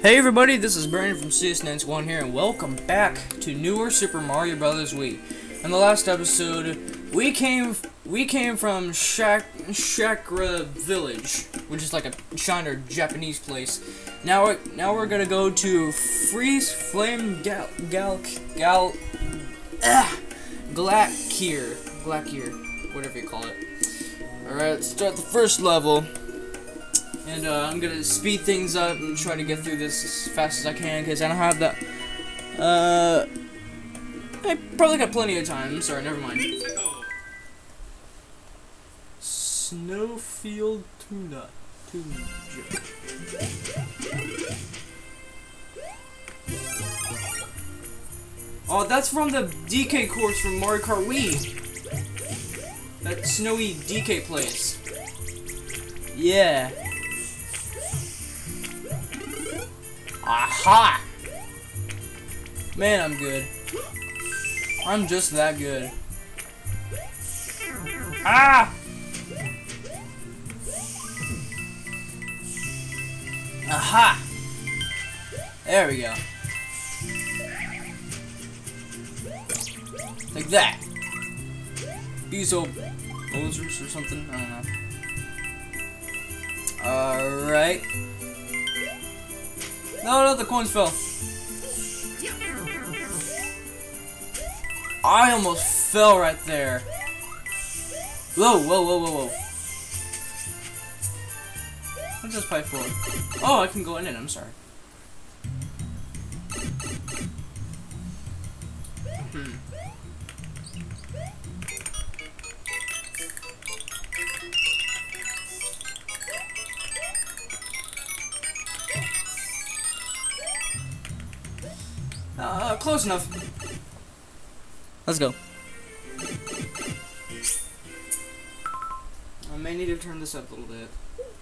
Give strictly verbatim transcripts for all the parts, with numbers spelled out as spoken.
Hey everybody, this is Brandon from C S nine one here, and welcome back to newer Super Mario Brothers Wii. In the last episode, we came we came from Shak Shakra Village, which is like a China or Japanese place. Now we're, now we're gonna go to Freeze Flame Gal Gal Gal ah, Glackier Glackier, whatever you call it. All right, let's start the first level. And uh, I'm gonna speed things up and try to get through this as fast as I can, because I don't have that. Uh, I probably got plenty of time. Sorry, never mind. Snowfield Tuna. Tuna. Oh, that's from the D K course from Mario Kart Wii. That snowy D K place. Yeah. Aha! Man, I'm good. I'm just that good. Ah! Aha! There we go. Like that. These old posers or something. I don't know. Alright. No, no, the coins fell. I almost fell right there. Whoa, whoa, whoa, whoa, whoa. What's this pipe for? Oh, I can go in it, I'm sorry. Hmm. Uh, close enough. Let's go. I may need to turn this up a little bit.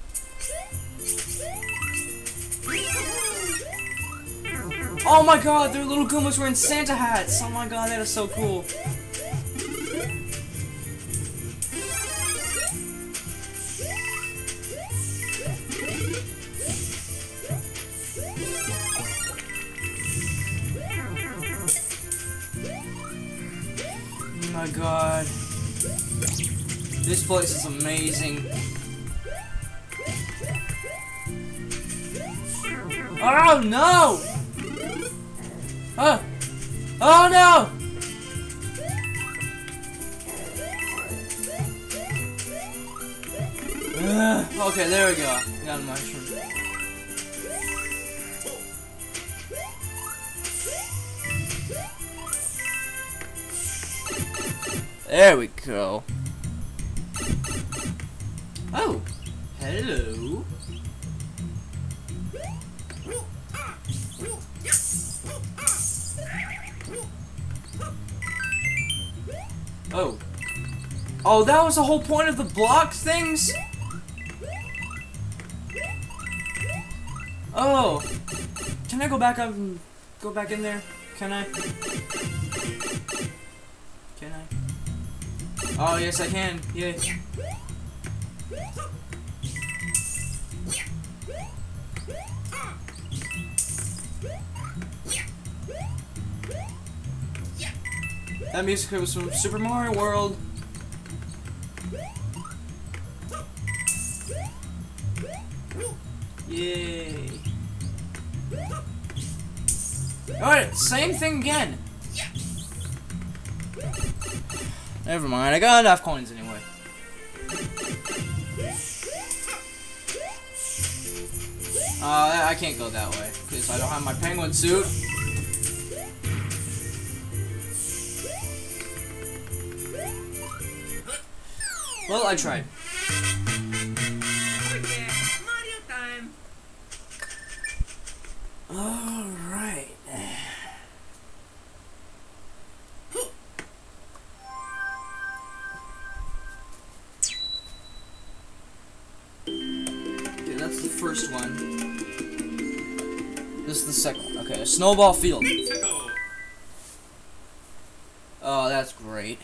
Oh my god, their little Goombas were in Santa hats! Oh my god, that is so cool. Oh my god. This place is amazing. Oh no! Oh! Oh no! Ugh. Okay, there we go. Got a mushroom. There we go. Oh, hello. Oh. Oh, that was the whole point of the blocks things? Oh. Can I go back up and go back in there? Can I? Can I? Oh, yes, I can. Yay. That music was from Super Mario World. Yay. Alright, same thing again. Never mind, I got enough coins anyway. Uh, I can't go that way, because I don't have my penguin suit. Well, I tried. Oh yeah, Mario time. Alright. Okay, that's the first one. This is the second one. Okay, a snowball field. Oh, that's great.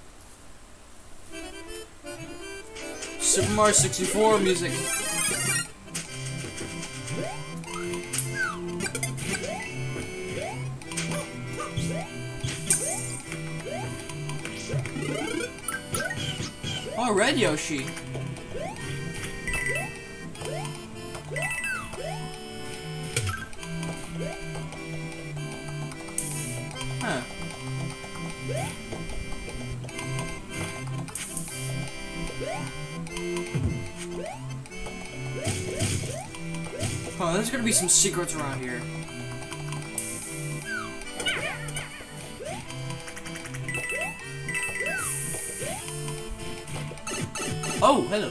Super Mario sixty-four music. Oh, red Yoshi. Huh. Oh, there's gonna be some secrets around here. Oh, hello.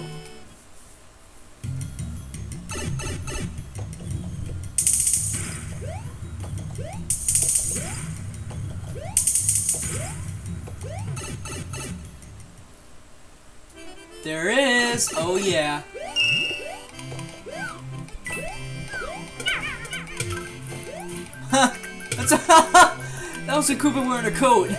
There is. Oh yeah. Huh. That's a that was a Koopa wearing a coat.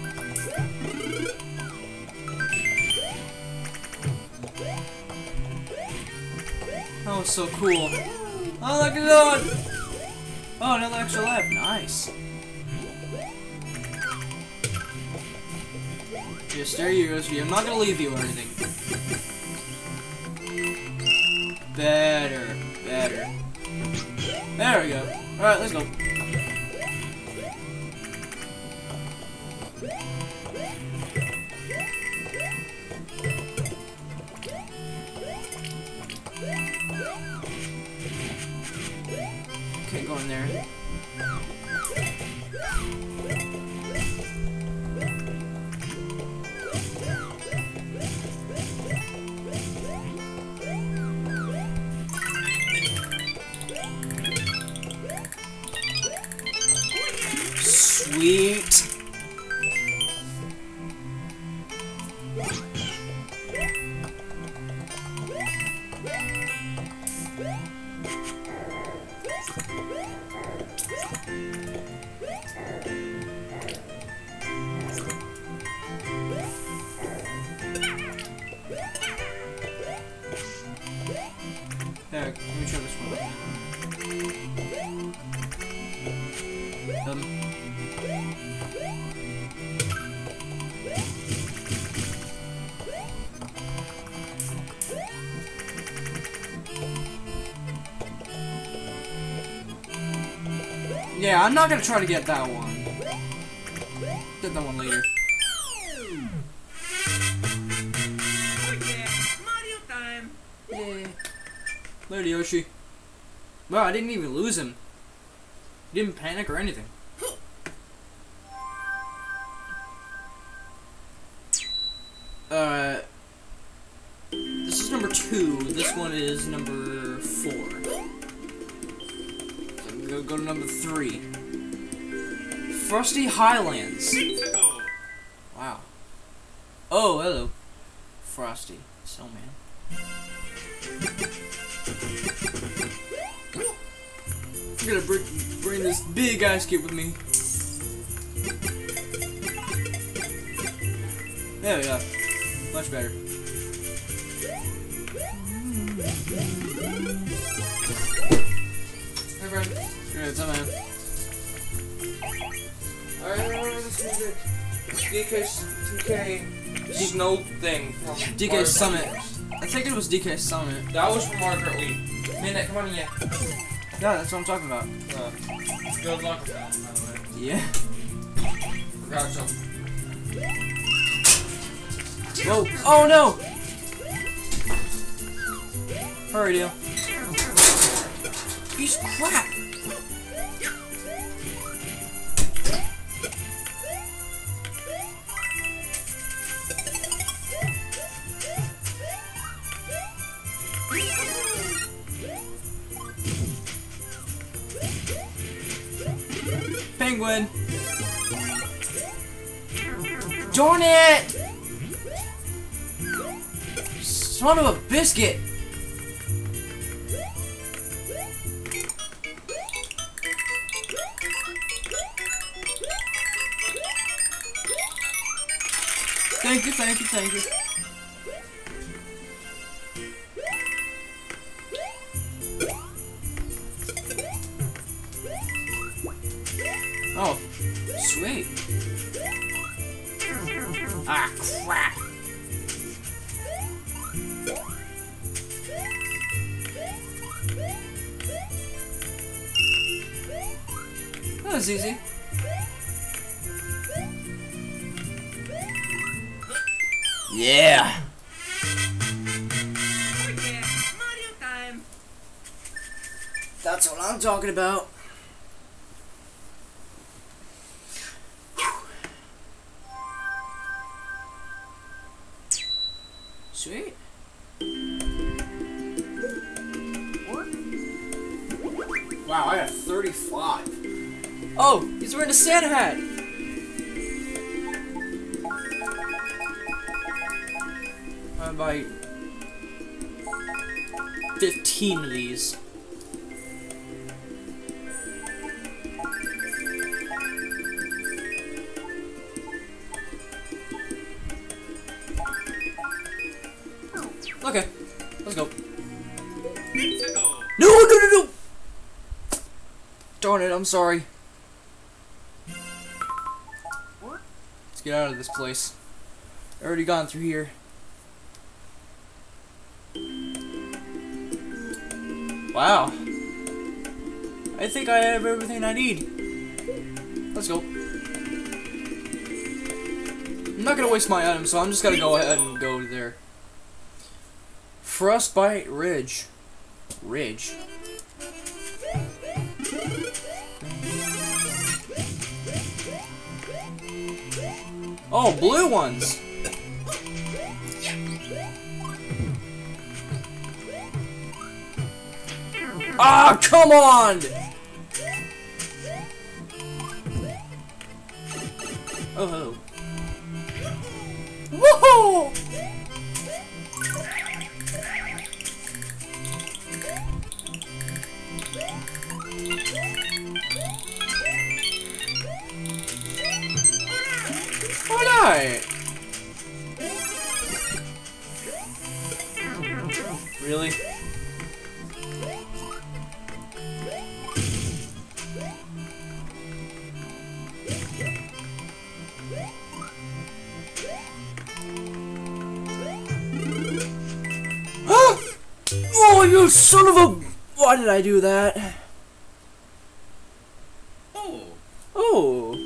That was so cool. Oh, look at that! Oh, another extra life. Nice. Yes, there you go. I'm not gonna leave you or anything. Better, better. There we go. Alright, let's go. Okay, go in there. Sweet. There, let me try this one. Um. Yeah, I'm not gonna try to get that one. Get that one later. Oh yeah, Mario time. Yeah. Later, Yoshi. Wow, I didn't even lose him. He didn't panic or anything. Uh, this is number two. This one is number four. So go go to number three. Frosty Highlands. Wow. Oh, hello, Frosty Snowman. I'm gonna bring, bring this big ice cube with me. There we go. Much better. Hey friend. Yeah, it's up, man. Alright, this is it. D K, D K Snow thing from D K Summit. I think it was D K Summit. That was from Margaret Lee. Minute, come on in. Yeah, that's what I'm talking about. Uh, good luck with that, by the way. Yeah. Forgot something. Whoa. Oh no! Hurry, deal. Piece of crap! Penguin! Darn it! Son of a biscuit! Thank you, thank you, thank you. Oh, sweet. Ah, crap. was easy. Yeah. Oh yeah, Mario time. That's what I'm talking about. Sweet. Wow, I got thirty-five. Oh, he's wearing a Santa hat. I'm gonna buy fifteen of these. Okay, let's go. Let's go. No, no, no, no! Darn it, I'm sorry. Let's get out of this place. I already gone through here. Wow. I think I have everything I need. Let's go. I'm not gonna waste my items, so I'm just gonna go ahead and go there. Frostbite Ridge. Ridge. Oh, blue ones. Ah, come on! Oh, hello. Woohoo! Alright. Really? Oh, you son of a... Why did I do that? Oh. Oh.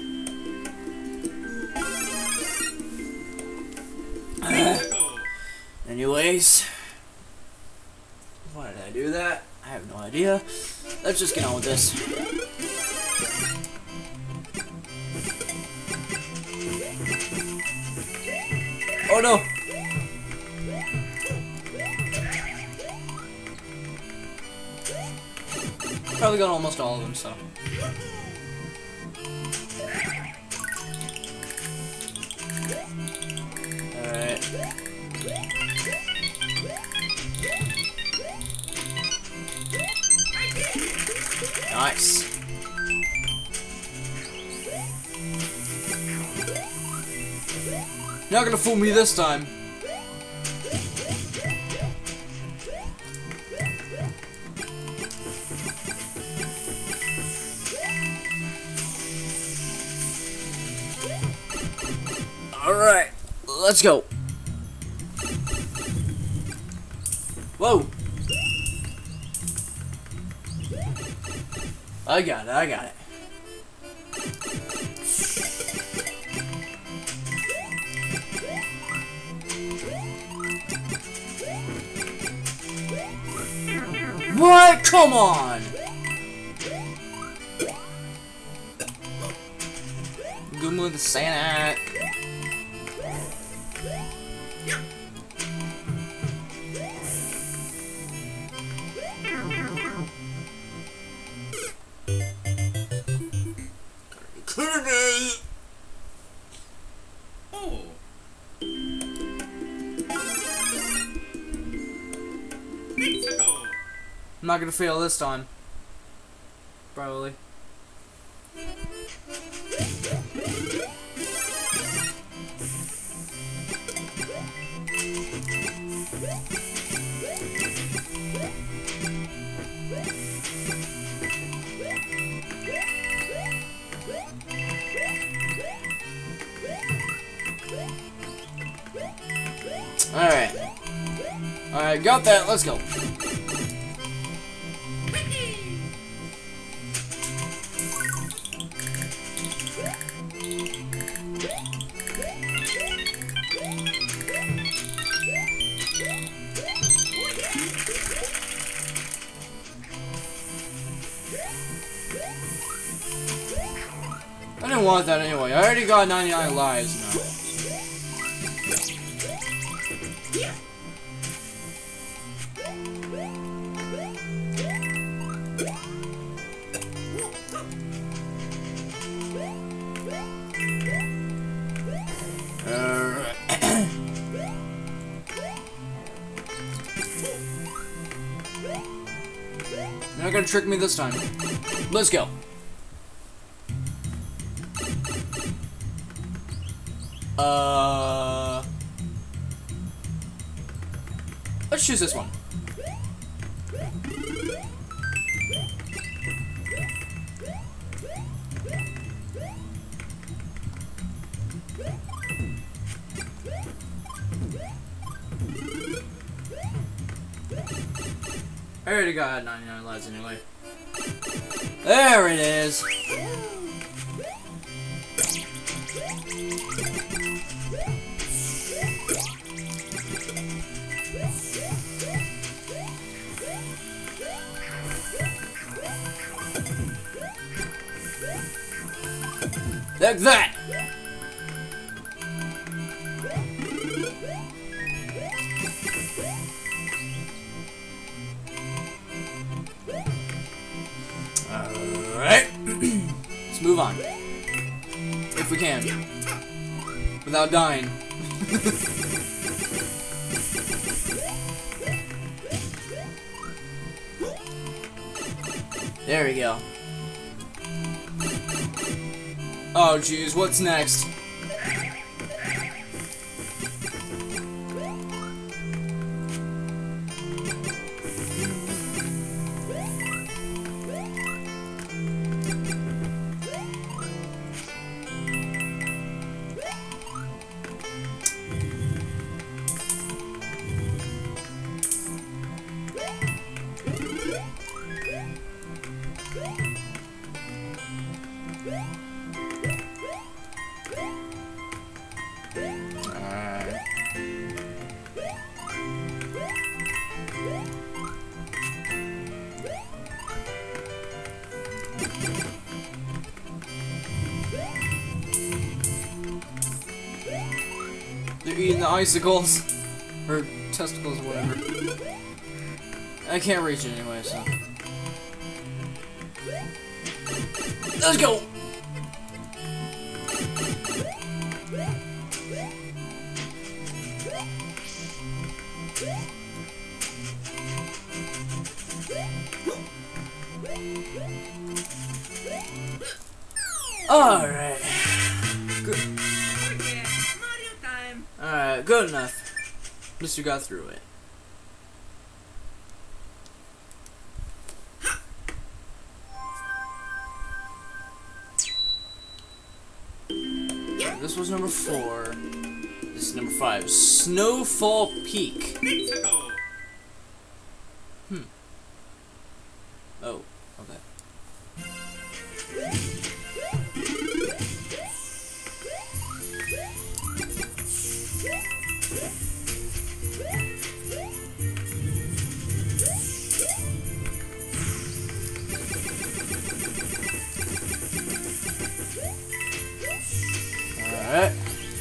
Let's go. Anyways. Why did I do that? I have no idea. Let's just get on with this. Oh no! Probably got almost all of them, so. Alright. Nice. You're not gonna fool me this time. Alright, let's go. Whoa. I got it, I got it. What? Come on! Good move the Santa. Oh. Let's go. I'm not gonna fail this time. Probably. Alright. Alright, got that. Let's go. want that anyway. I already got ninety-nine lives now. Alright. You're not gonna trick me this time. Let's go. Uh, let's choose this one. I already got ninety-nine lives anyway. There it is. Like that! Alright. Let's move on. If we can. Without dying. There we go. Oh jeez, what's next? They're eating the icicles. Or testicles, whatever. I can't reach it anyway, so. Let's go! Alright. Good. Oh yeah, Mario time. Alright, good enough. At least you got through it. This was number four. This is number five. Snowfall Peak. Mexico. Hmm. Oh, okay. Alright.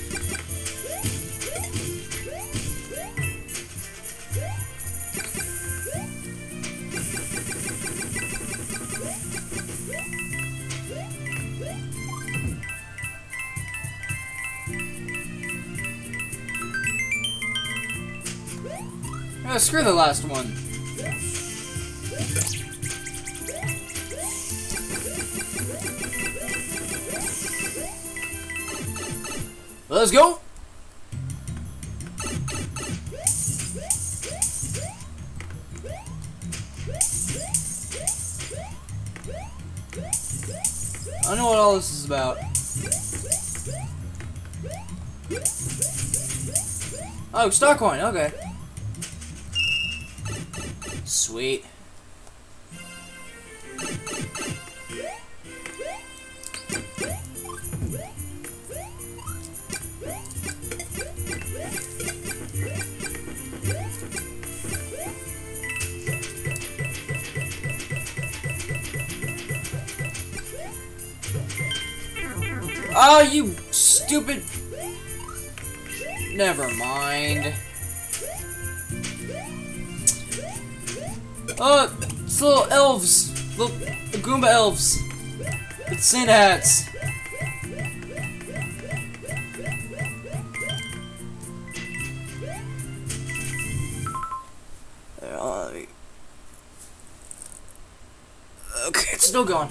Oh, screw the last one. Let's go. I know what all this is about. Oh, star coin, okay. Sweet. Oh, you stupid. Never mind. Oh, it's little elves. Little Goomba elves. With Santa hats. Okay, it's still going.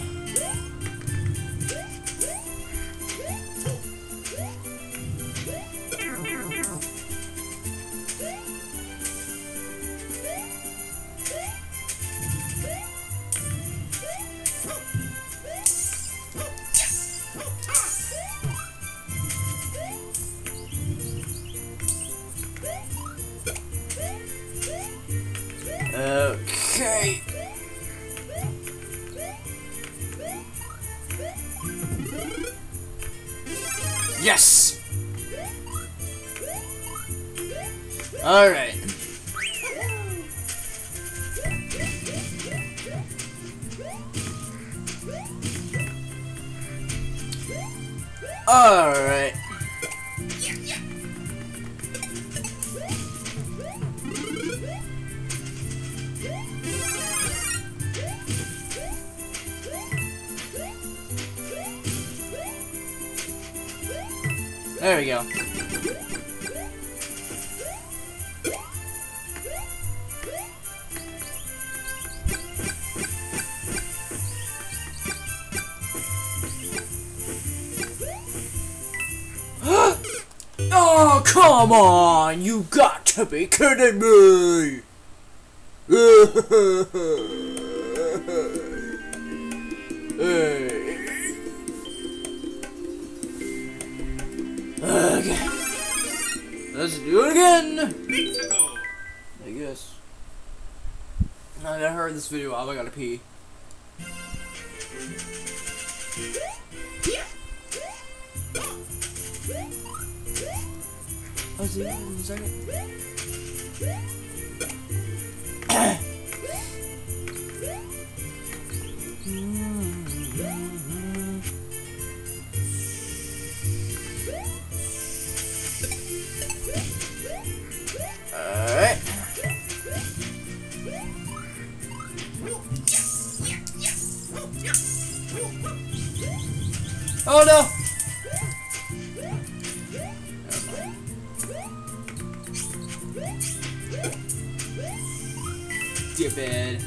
Okay. Yes. All right. All right. There we go. Oh, come on! You got to be kidding me! Hey. Okay. Let's do it again! I guess. I heard this video out, I gotta pee. Oh, see, one second. Alright. Oh no! Stupid.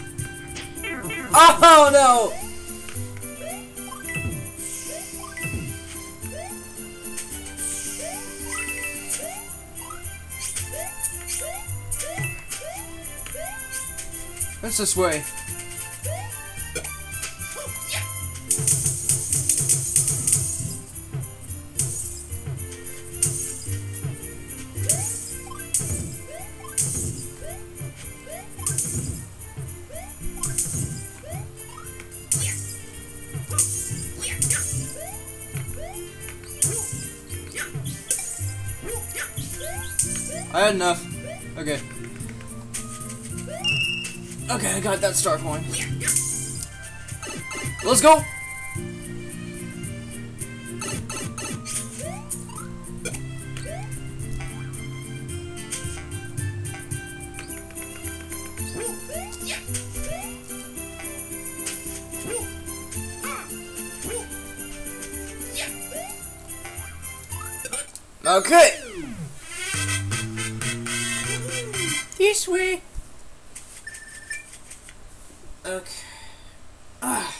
Oh no! What's this way? I had enough. Okay. Okay, I got that star coin. Let's go! Okay! This way! Okay. Ah.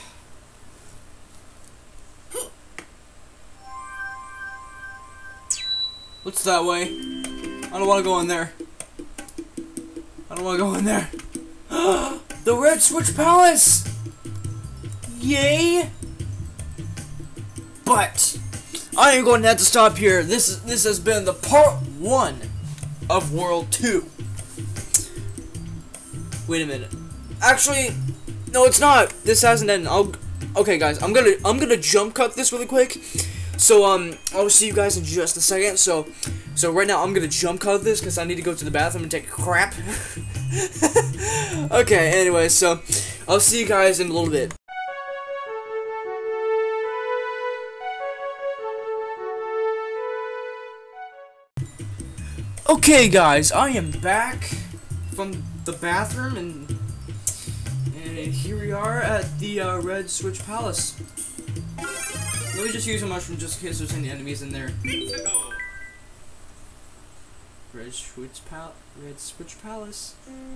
What's that way? I don't want to go in there. I don't want to go in there. The Red Switch Palace! Yay! But I ain't going to have to stop here. This is this has been the part one of World Two. Wait a minute. Actually, no, it's not. This hasn't ended. I'll. Okay, guys, I'm gonna I'm gonna jump cut this really quick. So um, I'll see you guys in just a second. So, so right now I'm gonna jump cut this because I need to go to the bathroom and take a crap. Okay. Anyway, so I'll see you guys in a little bit. Okay, guys, I am back from the bathroom, and, and here we are at the uh, Red Switch Palace. Let me just use a mushroom just in case there's any enemies in there. Red Switch Pal Red Switch Palace.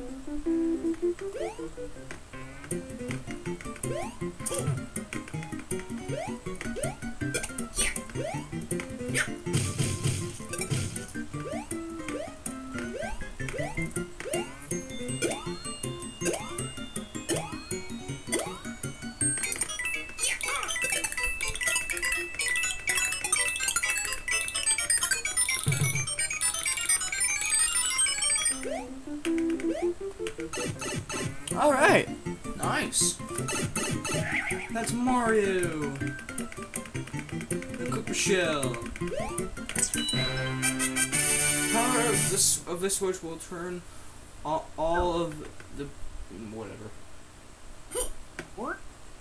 Alright, nice. That's Mario. The Cooper Shell. Power of this of this switch will turn all, all of the whatever. What?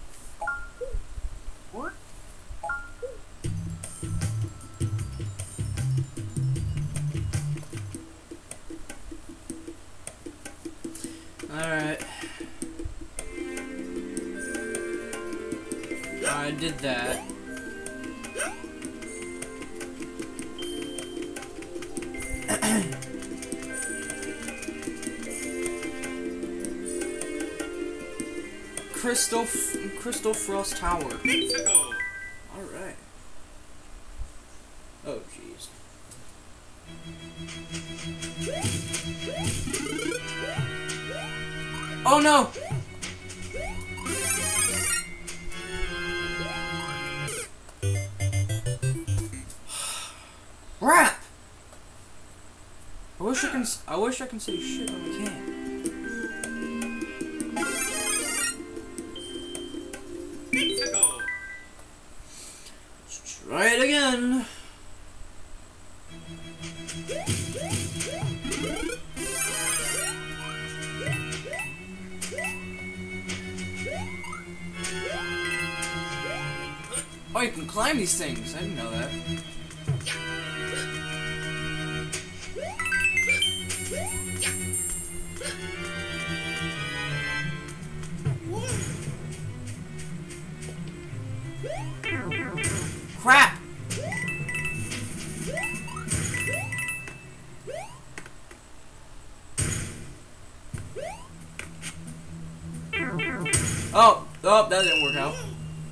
What? Alright. I did that. Crystal F Crystal Frost Tower. Alright. Oh jeez. Oh no! Rap! I wish I can. I wish I can say shit, but I can't. Let's try it again. Oh, you can climb these things. I didn't know that. Crap! Oh, oh, that didn't work out.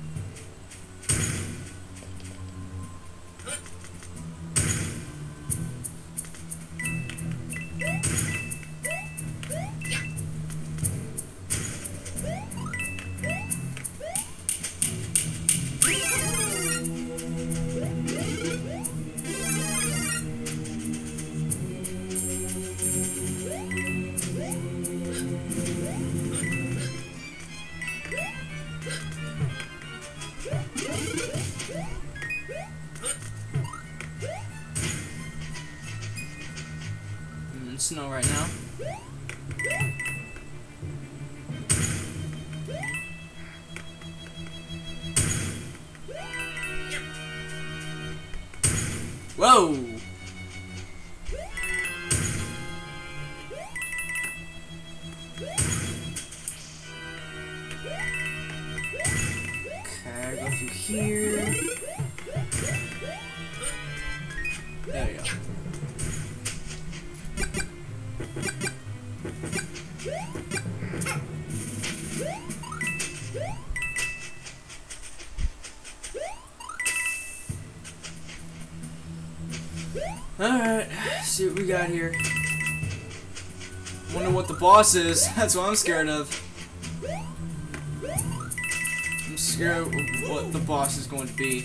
I'm in snow right now. Whoa! Okay, go through here. There we go. Alright, see what we got here. Wonder what the boss is. That's what I'm scared of. I'm scared of what the boss is going to be.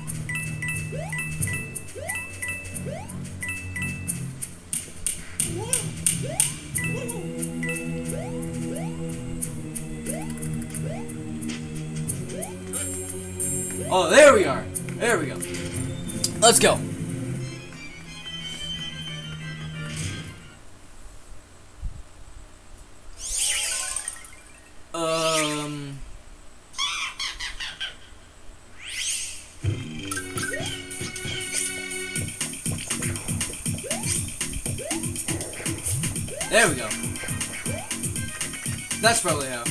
Oh, there we are. There we go. Let's go. Um. There we go. That's probably how.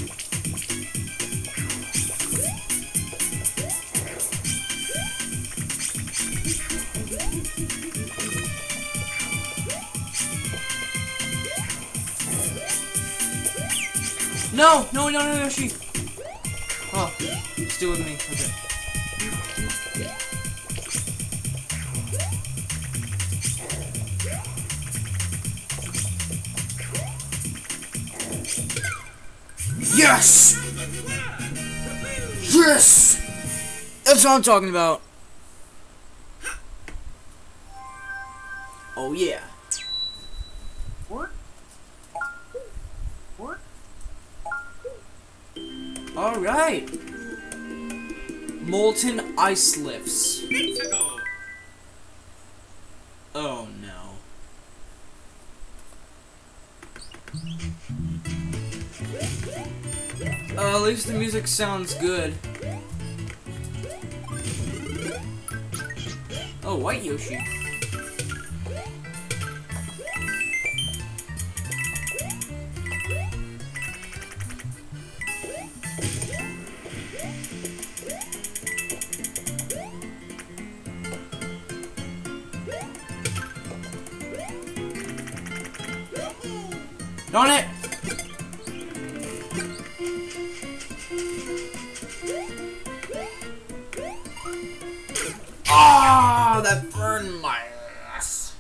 No! No, no, no, Yoshi! Oh, still with me. Okay. Yes! Yes! That's what I'm talking about. Oh yeah. Alright. Molten ice lifts. Oh no. Uh, at least the music sounds good. Oh, white Yoshi. Darn it! Ah, oh, that burned my ass.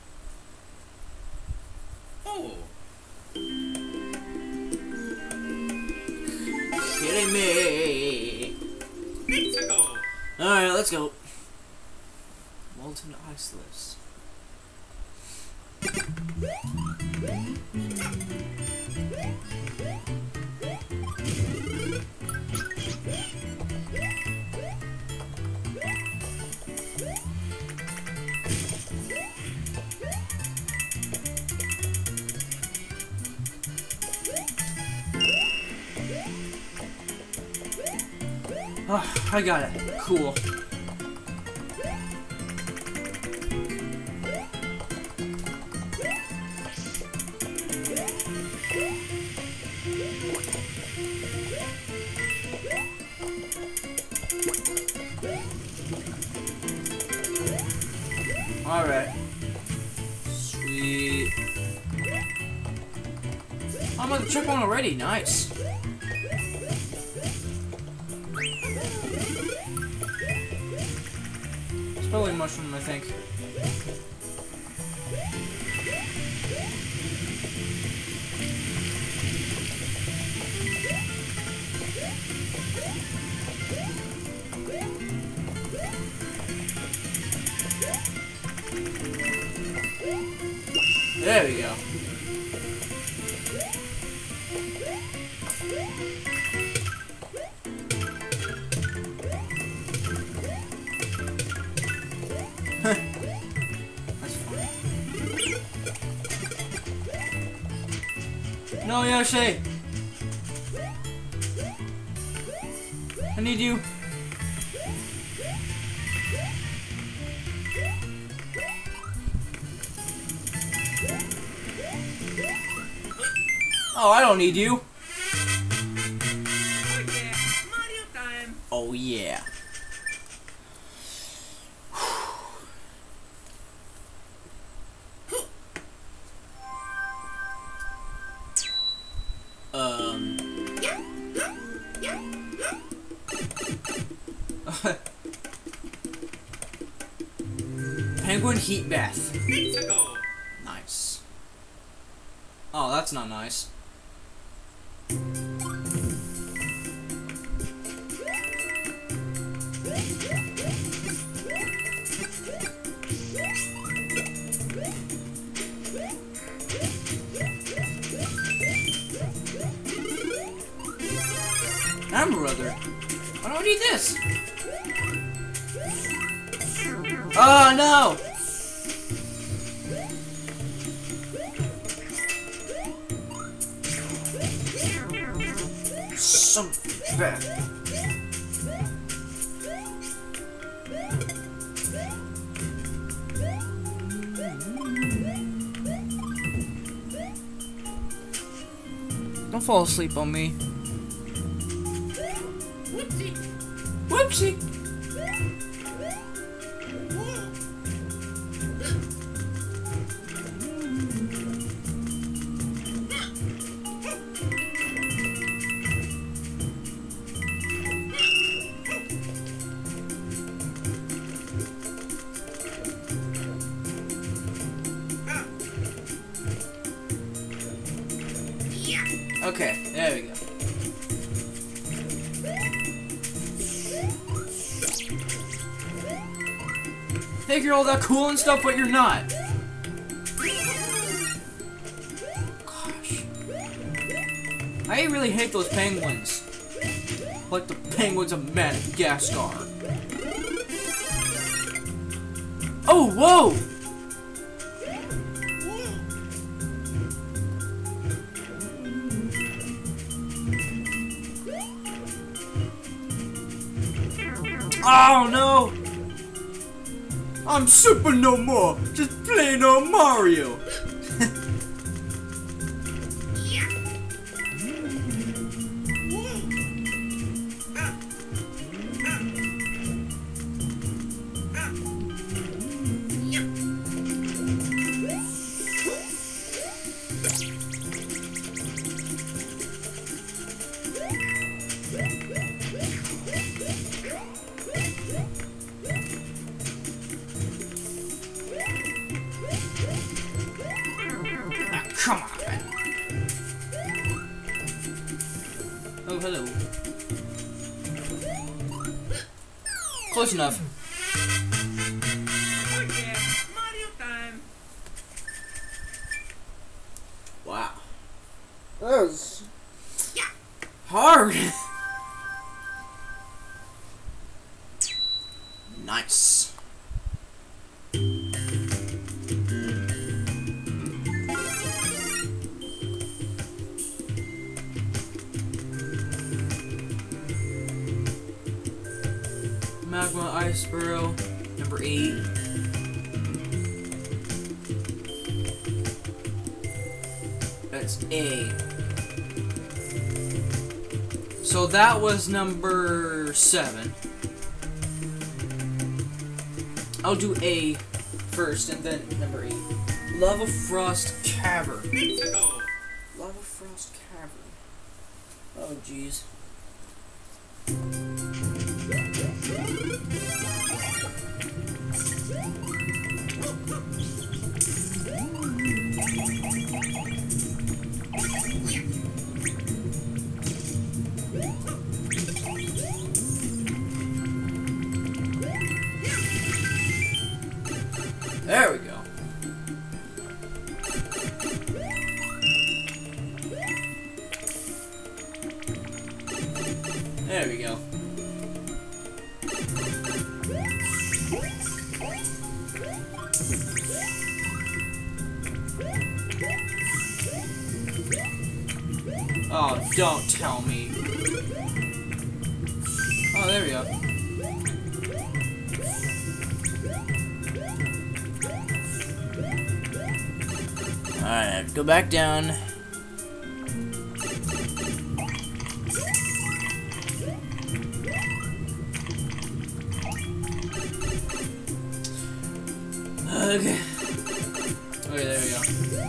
Oh. Kidding me. Alright, let's go. Molten ice lifts. Oh, I got it. Cool. Alright. Sweet. I'm on the checkpoint already. Nice. Spelling mushroom, I think. There we go. That's funny. No, Yoshi! I need you. Oh, I don't need you. Oh yeah, Mario time. Oh yeah. um. Penguin heat bath. Nice. Oh, that's not nice. Amber Brother. Why don't I need this? Oh no! Some bad. Don't fall asleep on me. Whoopsie. Whoopsie. Okay, there we go. Think you're all that cool and stuff, but you're not. Gosh. I really hate those penguins. Like the penguins of Madagascar. Oh, whoa! Oh no! I'm super no more, just plain old Mario. Come on. Oh, hello. Close enough. Oh yeah, Mario time. Wow. That was hard. Nice. Magma Ice Burrow, number eight. That's A. So that was number seven. I'll do A first and then number eight. Lava Frost Cavern. Mexico. Lava Frost Cavern. Oh, jeez. There we go. There we go. Oh, don't tell me. Oh, there we go. Alright, go back down. Okay. Okay, there we go.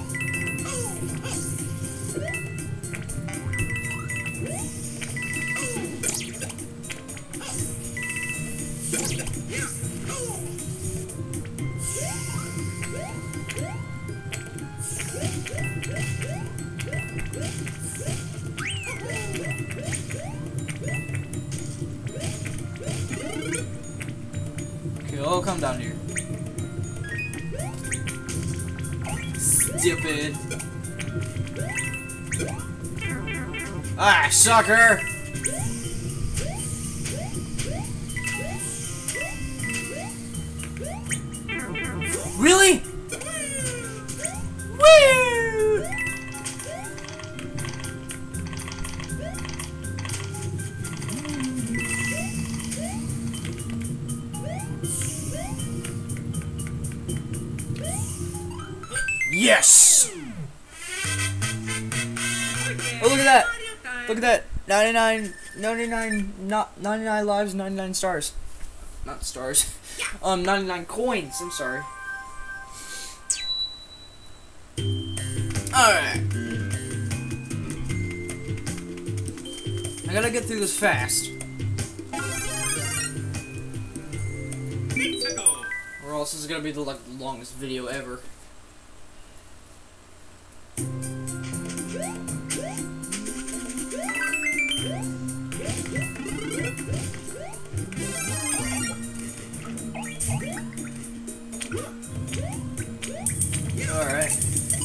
Okay, I'll come down here. Stupid. Ah, sucker! Really? Woo! Yes! Oh, look at that! Mario time. Look at that! ninety-nine, ninety-nine, not ninety-nine lives, ninety-nine stars. Not stars. Um, ninety-nine coins. I'm sorry. Alright. I gotta get through this fast. Let's go. Or else this is gonna be the like longest video ever. Alright.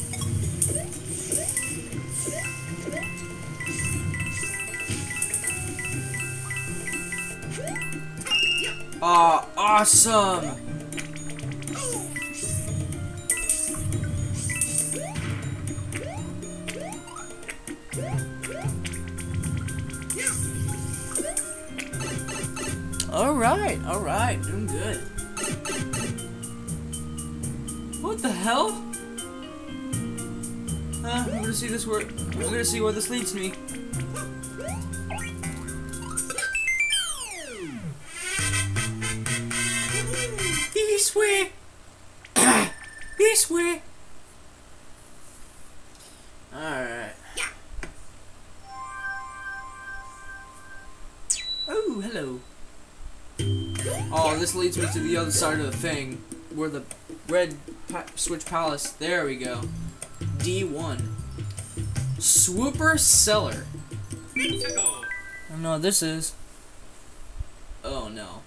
Ah, awesome! Alright, alright, doing good. What the hell? Uh, I'm gonna see this where I'm gonna see where this leads me. This way. This way. Alright. Oh, hello. Oh, this leads me to the other side of the thing, where the red pa switch palace. There we go. D one. Swooper Cellar. Let's go. I don't know what this is. Oh no.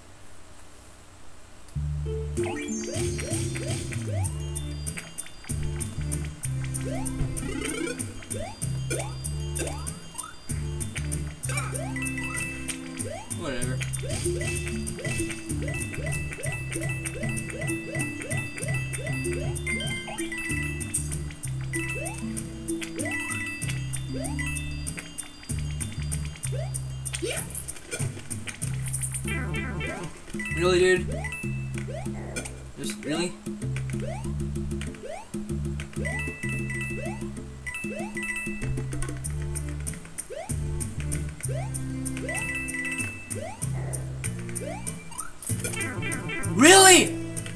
Whatever. Really, dude? Just really? Really?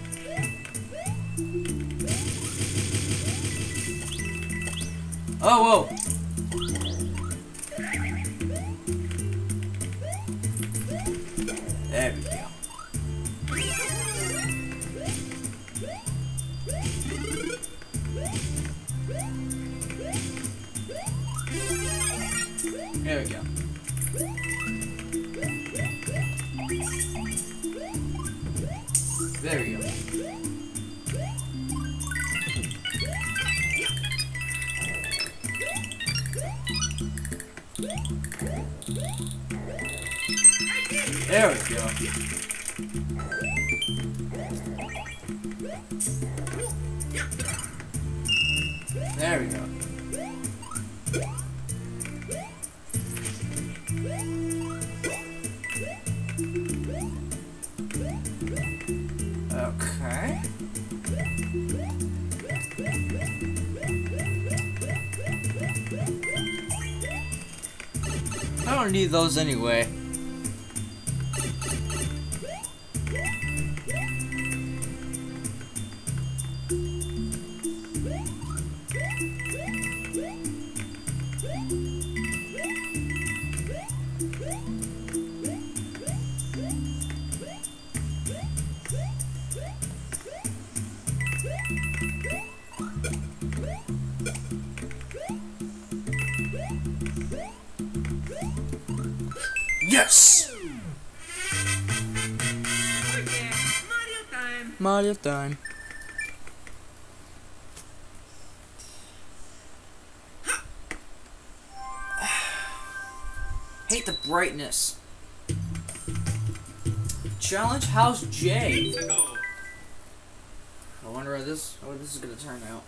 Oh, whoa. There we go. There we go. There we go. There we go. There we go. Okay. I don't need those anyway. Yes! Oh yeah, Mario time. Mario time. Hate the brightness. Challenge House J. Let's go. I wonder how this how this is gonna turn out.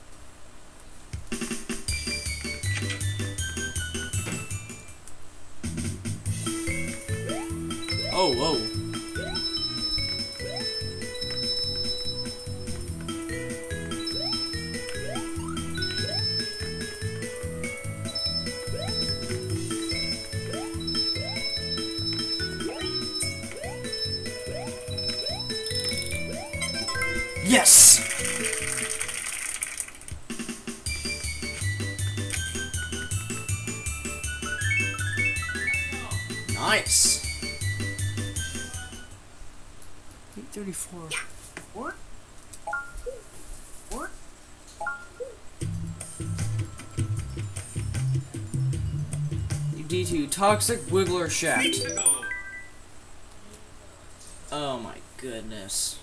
Oh, whoa. Yes! Nice! eight thirty-four. D two, Toxic Wiggler Shaft. Oh my goodness.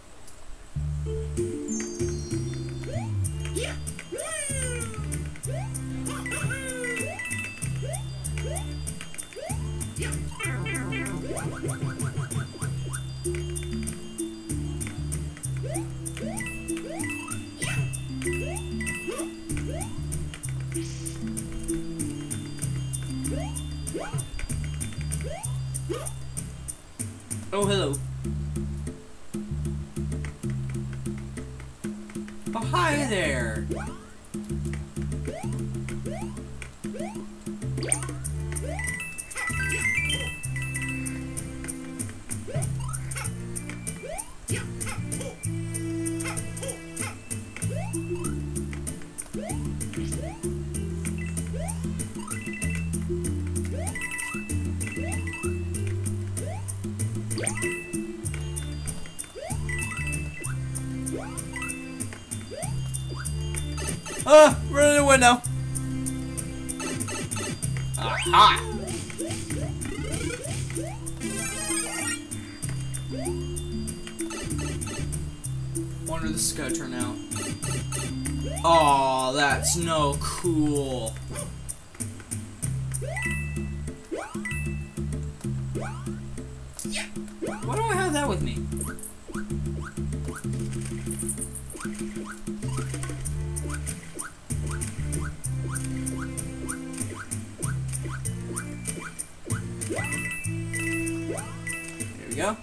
Oh, hello. Oh, hi there. Ah, run in the window. Aha! Wonder this is gonna turn out. Oh, that's no cool. Why do I have that with me? There we go.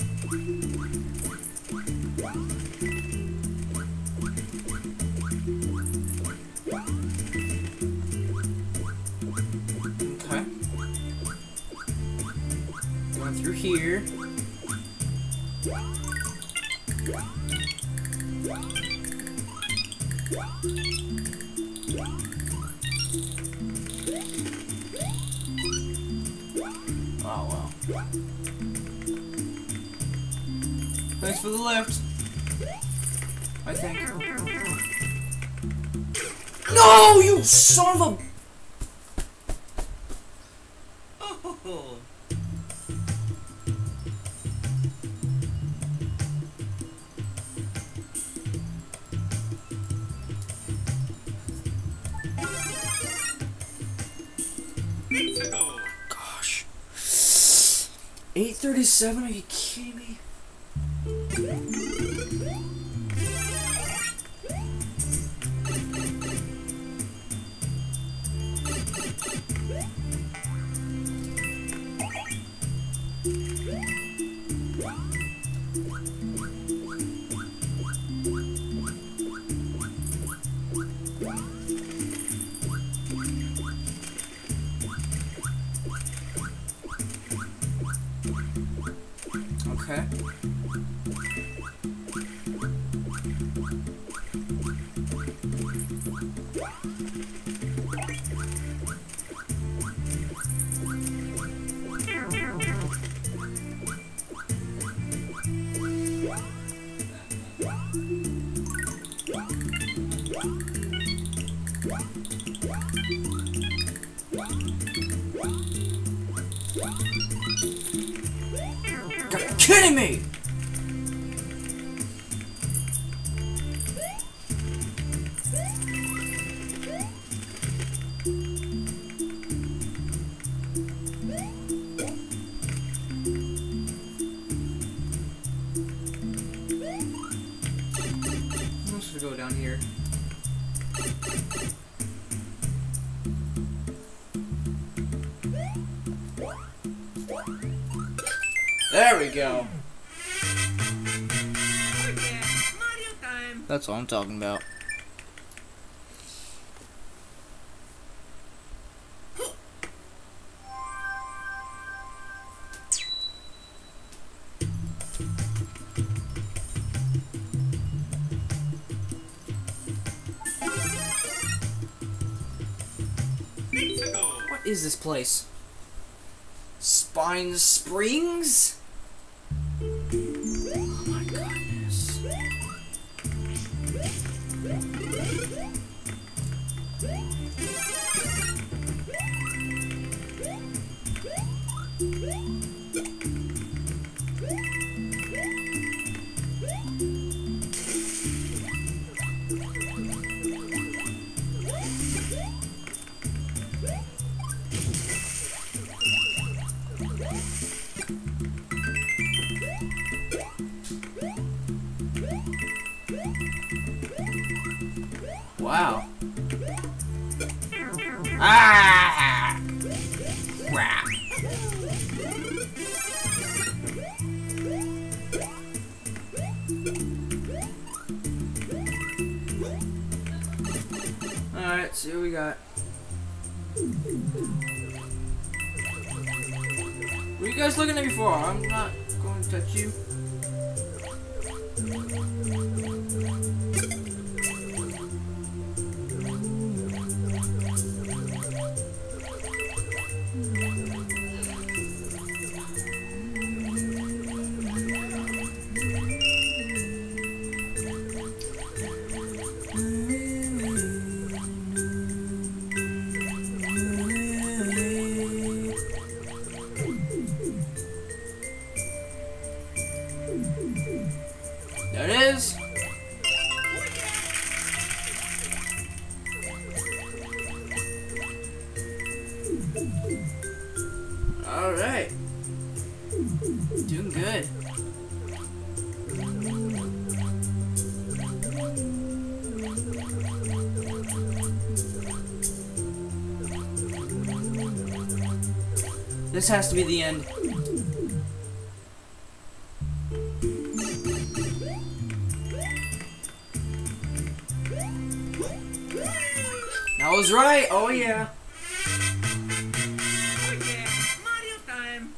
Okay. Going through here. Oh, wow. Thanks for the lift. I think. No, you son of a... Oh. Gosh. eight thirty-seven, are you kidding me? Okay. You're kidding me! I'm supposed to go down here. There we go. Oh yeah, Mario time. That's what I'm talking about. Let's go. What is this place? Spine Springs? Oh my goodness. Wow. Ah! Crap. Alright, see what we got. Were you guys looking at me for? I'm not going to touch you. There it is. All right. Doing good. This has to be the end. I was right. Oh yeah. Oh yeah, Mario time.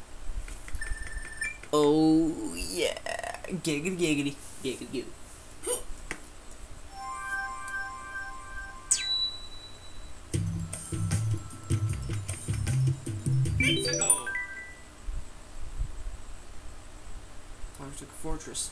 Oh yeah. Giggity giggity giggity giggity. Let's go. Toxic Fortress.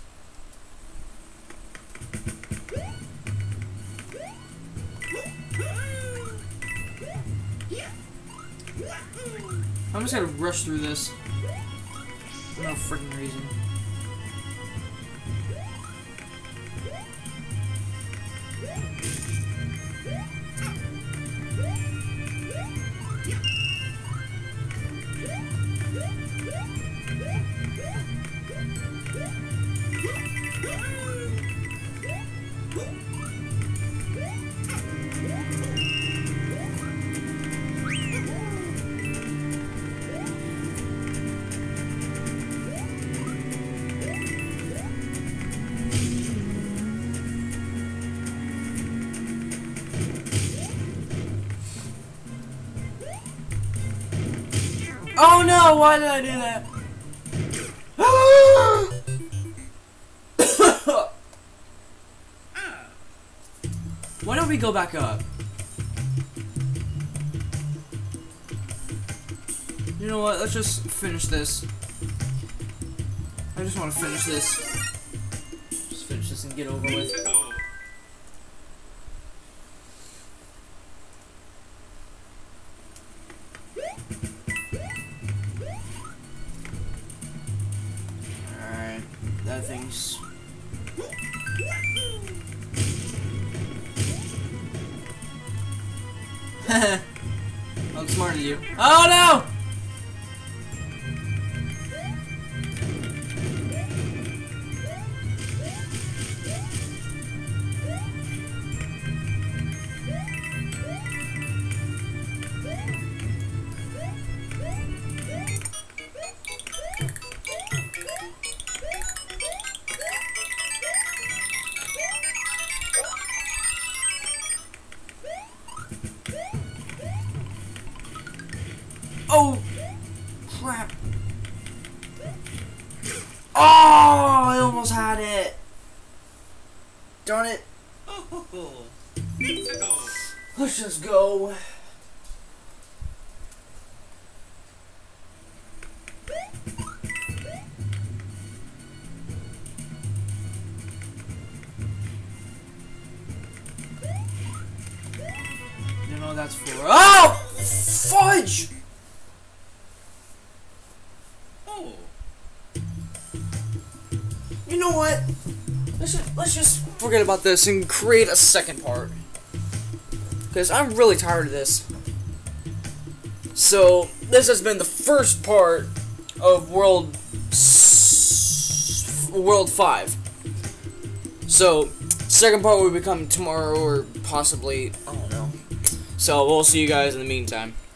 I'm just gonna rush through this. For no freaking reason. Oh no, why did I do that? Why don't we go back up? You know what, let's just finish this. I just want to finish this. Just finish this and get over with. Let's go. Alright, that thing's... I'm smarter than you. Oh no! Oh, crap. Oh, I almost had it. Darn it. Oh ho ho. Let's go. Let's just go. Fudge! Oh. You know what? Let's just, let's just forget about this and create a second part. Because I'm really tired of this. So, this has been the first part of World... S World five. So, second part will become tomorrow or possibly... I don't know. So, we'll see you guys in the meantime.